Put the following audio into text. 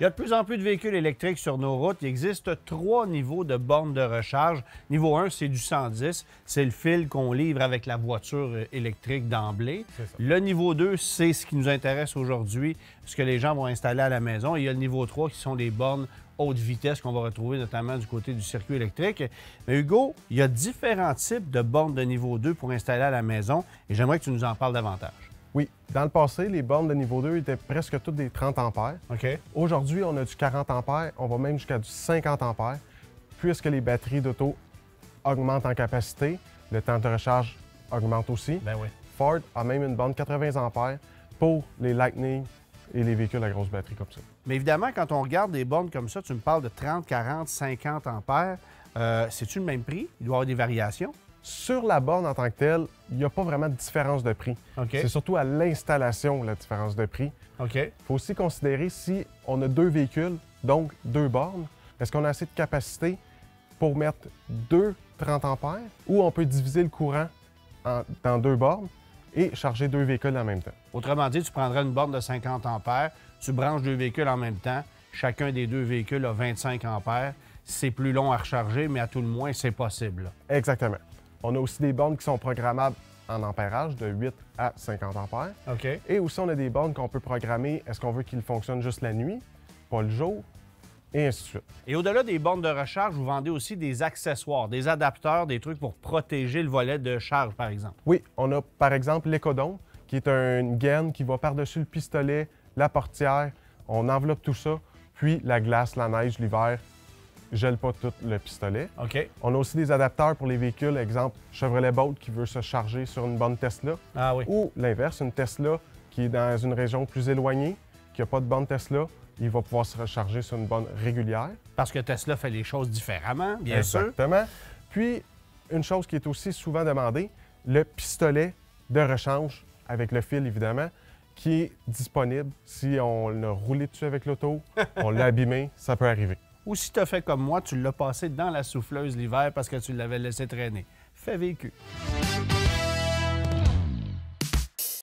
Il y a de plus en plus de véhicules électriques sur nos routes. Il existe 3 niveaux de bornes de recharge. Niveau 1, c'est du 110. C'est le fil qu'on livre avec la voiture électrique d'emblée. Le niveau 2, c'est ce qui nous intéresse aujourd'hui, ce que les gens vont installer à la maison. Et il y a le niveau 3 qui sont les bornes haute vitesse qu'on va retrouver notamment du côté du circuit électrique. Mais Hugo, il y a différents types de bornes de niveau 2 pour installer à la maison et j'aimerais que tu nous en parles davantage. Oui. Dans le passé, les bornes de niveau 2 étaient presque toutes des 30 ampères. OK. Aujourd'hui, on a du 40 ampères, on va même jusqu'à du 50 ampères. Puisque les batteries d'auto augmentent en capacité, le temps de recharge augmente aussi. Ben oui. Ford a même une borne 80 ampères pour les Lightning et les véhicules à grosse batterie comme ça. Mais évidemment, quand on regarde des bornes comme ça, tu me parles de 30, 40, 50 ampères. C'est-tu le même prix? Il doit y avoir des variations? Sur la borne en tant que telle, il n'y a pas vraiment de différence de prix. OK. C'est surtout à l'installation la différence de prix. OK. Il faut aussi considérer si on a 2 véhicules, donc 2 bornes, est-ce qu'on a assez de capacité pour mettre 2 30 ampères ou on peut diviser le courant dans 2 bornes et charger 2 véhicules en même temps. Autrement dit, tu prendrais une borne de 50 ampères, tu branches 2 véhicules en même temps, chacun des 2 véhicules a 25 ampères. C'est plus long à recharger, mais à tout le moins, c'est possible. Exactement. On a aussi des bornes qui sont programmables en ampérage de 8 à 50 ampères. OK. Et aussi, on a des bornes qu'on peut programmer. Est-ce qu'on veut qu'ils fonctionnent juste la nuit, pas le jour, et ainsi de suite. Et au-delà des bornes de recharge, vous vendez aussi des accessoires, des adapteurs, des trucs pour protéger le volet de charge, par exemple. Oui, on a par exemple l'Ecodome, qui est une gaine qui va par-dessus le pistolet, la portière. On enveloppe tout ça, puis la glace, la neige, l'hiver, gèle pas tout le pistolet. OK. On a aussi des adapteurs pour les véhicules, exemple Chevrolet Bolt qui veut se charger sur une borne Tesla. Ah oui. Ou l'inverse, une Tesla qui est dans une région plus éloignée, qui n'a pas de borne Tesla, il va pouvoir se recharger sur une borne régulière. Parce que Tesla fait les choses différemment, bien sûr. Exactement. Puis, une chose qui est aussi souvent demandée, le pistolet de rechange avec le fil, évidemment, qui est disponible si on l'a roulé dessus avec l'auto, on l'a abîmé, ça peut arriver. Ou si tu as fait comme moi, tu l'as passé dans la souffleuse l'hiver parce que tu l'avais laissé traîner. Fait vécu.